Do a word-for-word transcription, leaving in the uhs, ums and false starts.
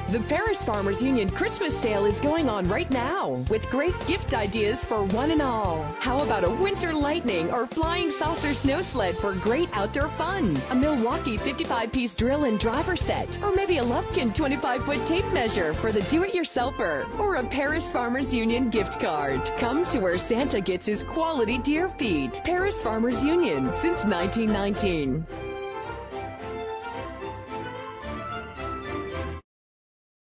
The Paris Farmers Union Christmas sale is going on right now with great gift ideas for one and all. How about a winter lightning or flying saucer snow sled for great outdoor fun? A Milwaukee fifty-five piece drill and driver set, or maybe a Lufkin twenty-five foot tape measure for the do-it-yourselfer, or a Paris Farmers Union gift card. Come to where Santa gets his quality deer feed. Paris Farmers Union since nineteen nineteen.